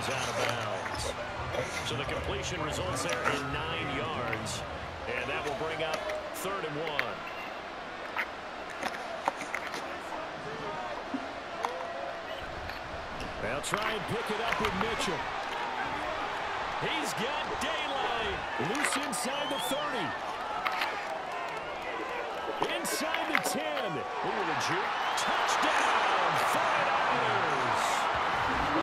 is out of bounds. So the completion results there in 9 yards. And that will bring up 3rd and 1. They'll try and pick it up with Mitchell. He's got daylight. Loose inside the 30. Inside the 10. Over the juke. Touchdown, 49ers.